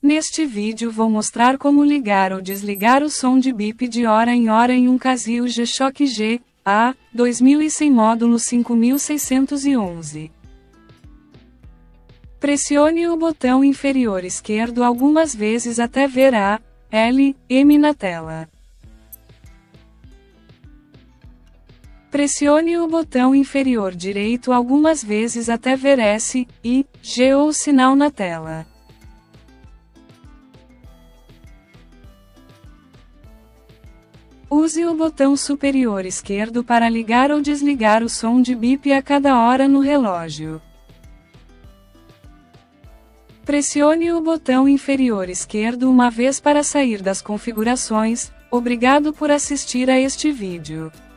Neste vídeo vou mostrar como ligar ou desligar o som de bip de hora em um Casio G-Shock G-A 2100 módulo 5611. Pressione o botão inferior esquerdo algumas vezes até ver a L-M na tela. Pressione o botão inferior direito algumas vezes até ver S, I, G ou sinal na tela. Use o botão superior esquerdo para ligar ou desligar o som de bip a cada hora no relógio. Pressione o botão inferior esquerdo uma vez para sair das configurações. Obrigado por assistir a este vídeo.